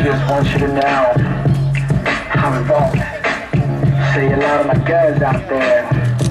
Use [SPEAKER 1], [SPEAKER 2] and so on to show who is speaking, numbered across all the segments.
[SPEAKER 1] just want you to know I'm involved. See a lot of my girls out there.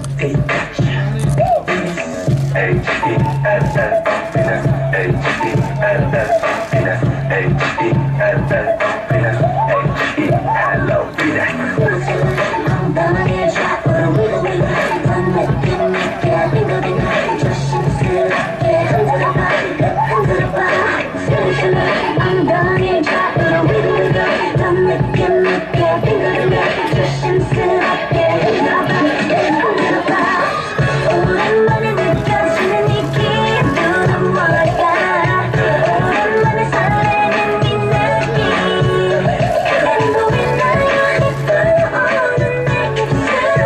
[SPEAKER 1] H-E-L-L-O-P-S, H-E-L-L-O-P-S, H-E-L-L-O-P-S, H-E-L-L-O-P-S. 엉덩이에 좌우로 위로 던내게 빙글빙글 조심스럽게 흔들어봐 흔들어봐 슬슬 엉덩이에 좌우로 위로 던내게 빙글빙글 조심스럽게 흔들어봐 흔들어봐 오랜만에 느껴지는 이 기분은 뭘까 오랜만에 설레는 이 느낌 그대는 보이나요 이끌려 오는 내 깃을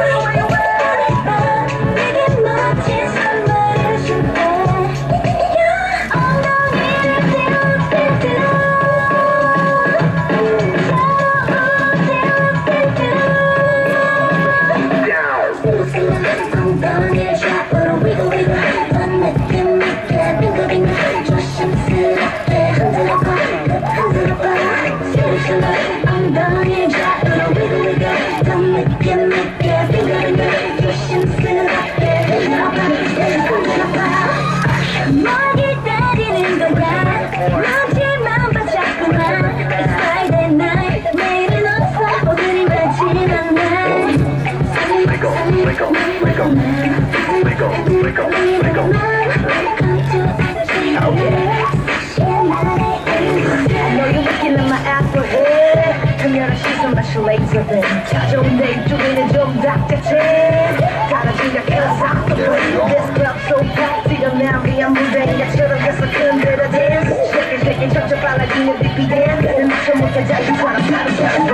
[SPEAKER 1] 내게 멋진 선물을 줄게 엉덩이를 띄워 엉덩이를 좌우로 위로 던내게 빙글빙글 조심스럽게 흔들어봐 흔들어봐 슬슬 엉덩이를 좌우로 위로 던내게 빙글빙글 조심스럽게 흔들어봐 흔들어봐 뭘 기다리는 거야 마지막 반짝구나 It's Friday night 내일은 없어 오늘이 마지막 날 Wiggle, wiggle, wiggle, wiggle, wiggle, wiggle. I know you're looking at my afro head. 강렬한 시선 마시 레이저들 찾아온 내 이쪽에는 좀 닥쳤지. 다른 지각해서 This club so packed 지금 난 비한 무대야처럼 계속 흔들어 dance. Shake it, shake it, 척척 빨라지는 BPM. 늘 맞춰 못해 자기처럼 사람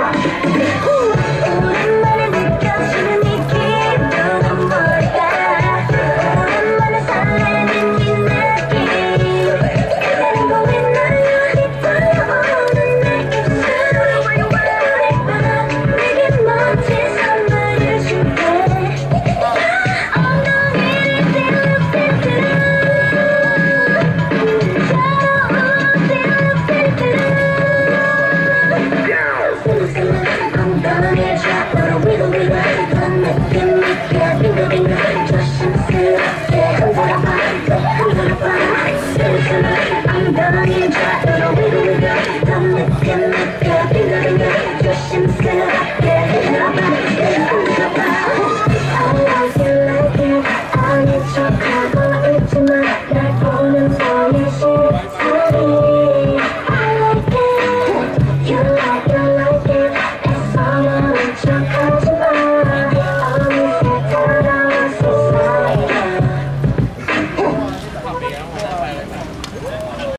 [SPEAKER 1] 오랜만에 느껴지는 이 기분은 뭘까 오랜만에 설레는 이 느낌 그대는 보이나요 이끌려오는 내 깃을 내게 멋진 선물을 줄게 엉덩이를 띄워 엉덩이를 좌우로 위로 던내게 빙글빙글 조심스럽게 흔들어봐 흔들어봐 슬슬 엉덩이를 좌우로 위로 던내게 빙글빙글 조심스럽게